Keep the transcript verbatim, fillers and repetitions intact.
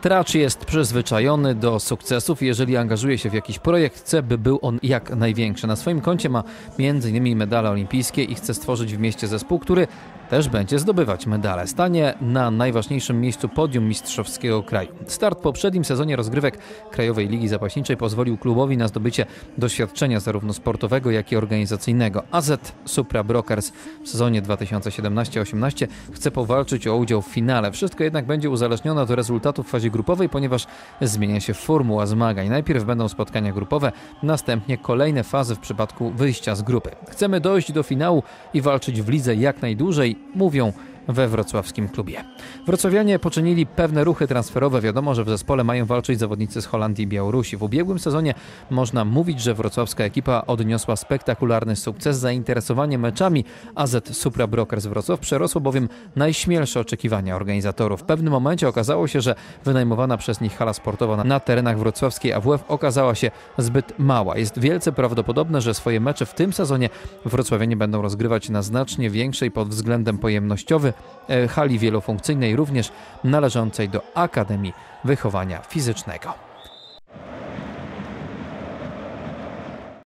Tracz jest przyzwyczajony do sukcesów i jeżeli angażuje się w jakiś projekt, chce, by był on jak największy. Na swoim koncie ma między innymi medale olimpijskie i chce stworzyć w mieście zespół, który też będzie zdobywać medale. Stanie na najważniejszym miejscu podium mistrzowskiego kraju. Start w poprzednim sezonie rozgrywek Krajowej Ligi Zapaśniczej pozwolił klubowi na zdobycie doświadczenia zarówno sportowego, jak i organizacyjnego. A Z Supra Brokers w sezonie dwa tysiące siedemnaście osiemnaście chce powalczyć o udział w finale. Wszystko jednak będzie uzależnione od rezultatów w fazie grupowej, ponieważ zmienia się formuła zmagań. Najpierw będą spotkania grupowe, następnie kolejne fazy w przypadku wyjścia z grupy. Chcemy dojść do finału i walczyć w lidze jak najdłużej, mówią we wrocławskim klubie. Wrocławianie poczynili pewne ruchy transferowe. Wiadomo, że w zespole mają walczyć zawodnicy z Holandii i Białorusi. W ubiegłym sezonie można mówić, że wrocławska ekipa odniosła spektakularny sukces. Zainteresowanie meczami A Z Supra Brokers Wrocław przerosło bowiem najśmielsze oczekiwania organizatorów. W pewnym momencie okazało się, że wynajmowana przez nich hala sportowa na terenach wrocławskiej A W F okazała się zbyt mała. Jest wielce prawdopodobne, że swoje mecze w tym sezonie wrocławianie będą rozgrywać na znacznie większej pod względem pojemnościowym hali wielofunkcyjnej, również należącej do Akademii Wychowania Fizycznego.